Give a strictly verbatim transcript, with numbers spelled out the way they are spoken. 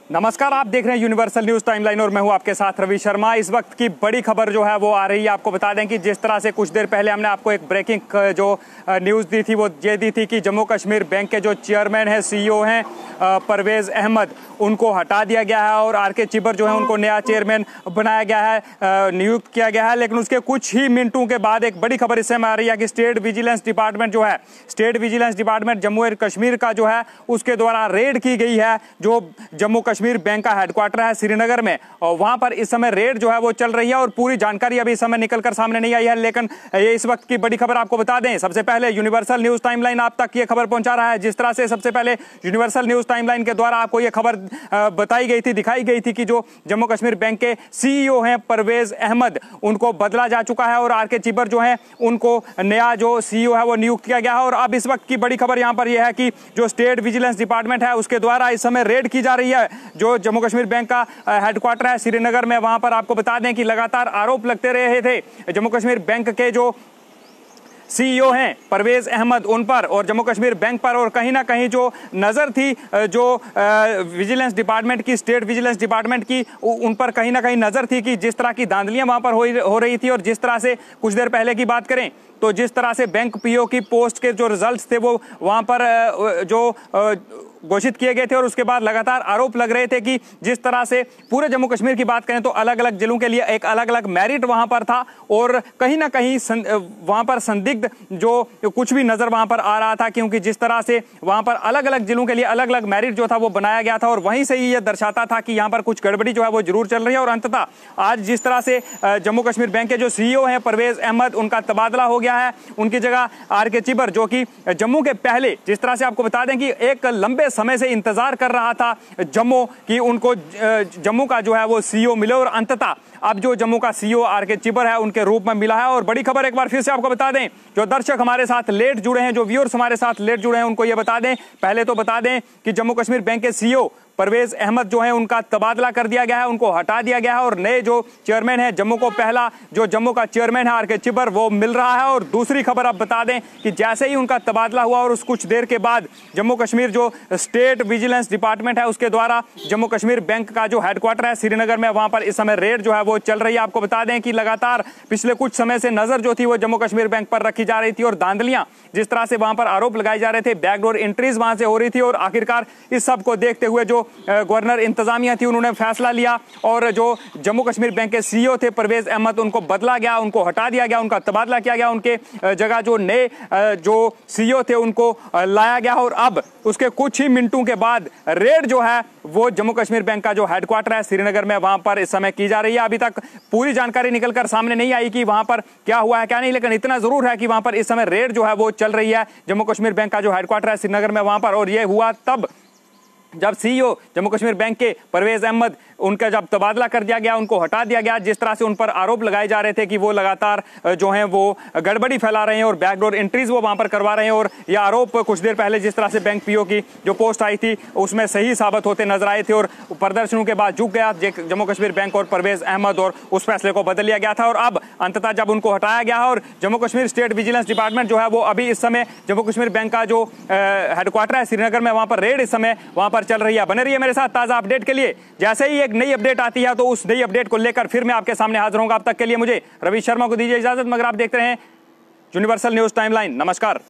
नमस्कार, आप देख रहे हैं यूनिवर्सल न्यूज टाइमलाइन और मैं हूं आपके साथ रवि शर्मा। इस वक्त की बड़ी खबर जो है वो आ रही है। आपको बता दें कि जिस तरह से कुछ देर पहले हमने आपको एक ब्रेकिंग जो न्यूज़ दी थी वो ये दी थी कि जम्मू कश्मीर बैंक के जो चेयरमैन हैं, सीईओ हैं परवेज अहमद, उनको हटा दिया गया है और आर के चिबर जो है उनको नया चेयरमैन बनाया गया है, नियुक्त किया गया है। लेकिन उसके कुछ ही मिनटों के बाद एक बड़ी खबर इस समय आ रही है कि स्टेट विजिलेंस डिपार्टमेंट जो है state vigilance department Jammu and Kashmir का जो है उसके द्वारा रेड की गई है जो जम्मू कश्मीर बैंक का हेडक्वार्टर है श्रीनगर में, और वहां पर इस समय रेड जो है वो चल रही है और पूरी जानकारी अभी इस समय निकलकर सामने नहीं आई है। लेकिन ये इस वक्त की बड़ी खबर आपको बता दें, सबसे पहले यूनिवर्सल न्यूज टाइमलाइन आप तक ये खबर पहुंचा रहा है। जिस तरह से सबसे पहले यूनिवर्सल न्यूज टाइमलाइन के द्वारा आपको ये खबर बताई गई थी, दिखाई गई थी कि जो जम्मू कश्मीर बैंक के सीईओ हैं परवेज अहमद, उनको बदला जा चुका है और आर के चिबर जो है उनको नया जो सीईओ है वो नियुक्त किया गया है। और अब इस वक्त की बड़ी खबर यहां पर यह है कि जो स्टेट विजिलेंस डिपार्टमेंट है उसके द्वारा इस समय रेड की जा रही है जो जम्मू कश्मीर बैंक का हेडक्वार्टर है श्रीनगर में। वहां पर आपको बता दें कि लगातार आरोप लगते रहे थे जम्मू कश्मीर बैंक के जो सीईओ हैं परवेज अहमद उन पर और जम्मू कश्मीर बैंक पर, और कहीं ना कहीं जो नजर थी जो विजिलेंस डिपार्टमेंट की, स्टेट विजिलेंस डिपार्टमेंट की, उन पर कहीं ना कहीं नजर थी कि जिस तरह की धांधलियां वहां पर हो, हो रही थी। और जिस तरह से कुछ देर पहले की बात करें तो जिस तरह से बैंक पीओ की पोस्ट के जो रिजल्ट्स थे वो वहां पर जो घोषित किए गए थे और उसके बाद लगातार आरोप लग रहे थे कि जिस तरह से पूरे जम्मू कश्मीर की बात करें तो अलग अलग जिलों के लिए एक अलग अलग मेरिट वहां पर था और कहीं ना कहीं वहां पर संदिग्ध जो कुछ भी नजर वहां पर आ रहा था, क्योंकि जिस तरह से वहां पर अलग अलग जिलों के लिए अलग अलग मेरिट जो था वो बनाया गया था और वहीं से ही यह दर्शाता था कि यहां पर कुछ गड़बड़ी जो है वो जरूर चल रही है। और अंततः आज जिस तरह से जम्मू कश्मीर बैंक के जो सीईओ हैं परवेज अहमद, उनका तबादला हो गया है, उनकी जगह आर के चिबर जो कि जम्मू के पहले, जिस तरह से आपको बता दें कि एक लंबे समय से इंतजार कर रहा था जम्मू कि उनको जम्मू का जो है वो सीईओ मिले, और अंततः अब जो जम्मू का सीईओ आर के चिबर है उनके रूप में मिला है। और बड़ी खबर एक बार फिर से आपको बता दें, जो दर्शक हमारे साथ लेट जुड़े हैं, जो व्यूअर्स हमारे साथ लेट जुड़े हैं, उनको ये बता दें, पहले तो बता दें कि जम्मू कश्मीर बैंक के सीईओ परवेज अहमद जो है उनका तबादला कर दिया गया है, उनको हटा दिया गया है और नए जो चेयरमैन है जम्मू को, पहला जो जम्मू का चेयरमैन है आर के चिबर, वो मिल रहा है। और दूसरी खबर आप बता दें कि जैसे ही उनका तबादला हुआ और उस कुछ देर के बाद जम्मू कश्मीर जो स्टेट विजिलेंस डिपार्टमेंट है उसके द्वारा जम्मू कश्मीर बैंक का जो हेडक्वार्टर है श्रीनगर में, वहां पर इस समय रेड जो है वो चल रही है। आपको बता दें कि लगातार पिछले कुछ समय से नजर जो थी वो जम्मू कश्मीर बैंक पर रखी जा रही थी और धांधलियां जिस तरह से वहां पर आरोप लगाए जा रहे थे, बैकडोर एंट्रीज वहां से हो रही थी। और आखिरकार इस सब को देखते हुए जो गवर्नर इंतजामिया थी उन्होंने फैसला लिया और जो जम्मू कश्मीर बैंक के सीईओ थे परवेज अहमद, उनको बदला गया, उनको हटा दिया गया, उनका तबादला किया गया, उनके जगह जो नए जो सीईओ थे उनको लाया गया। और अब उसके कुछ ही मिनटों के बाद रेड जो है वो जम्मू कश्मीर बैंक का जो हेडक्वार्टर है श्रीनगर में, वहां पर इस समय की जा रही है। अभी तक पूरी जानकारी निकलकर सामने नहीं आई कि वहां पर क्या हुआ है क्या नहीं, लेकिन इतना जरूर है कि वहां पर इस समय रेड जो है वो चल रही है जम्मू कश्मीर बैंक का जो हेडक्वार्टर है श्रीनगर में वहां पर। और यह हुआ तब जब सीईओ जम्मू कश्मीर बैंक के परवेज अहमद, उनका जब तबादला कर दिया गया, उनको हटा दिया गया, जिस तरह से उन पर आरोप लगाए जा रहे थे कि वो लगातार जो हैं वो गड़बड़ी फैला रहे हैं और बैकडोर एंट्रीज वो वहां पर करवा रहे हैं। और ये आरोप कुछ देर पहले जिस तरह से बैंक पीओ की जो पोस्ट आई थी उसमें सही साबित होते नजर आए थे और प्रदर्शनों के बाद झुक गया जम्मू कश्मीर बैंक और परवेज अहमद और उस फैसले को बदल लिया गया था। और अब अंततः जब उनको हटाया गया है और Jammu Kashmir state vigilance department जो है वो अभी इस समय जम्मू कश्मीर बैंक का जो हेडक्वार्टर है श्रीनगर में, वहां पर रेड इस समय वहां पर चल रही है। बने रहिए मेरे साथ ताजा अपडेट के लिए। जैसे ही एक नई अपडेट आती है तो उस नई अपडेट को लेकर फिर मैं आपके सामने हाजिर होऊंगा। अब तक के लिए मुझे रवि शर्मा को दीजिए इजाजत, मगर आप देखते रहे यूनिवर्सल न्यूज टाइमलाइन। नमस्कार।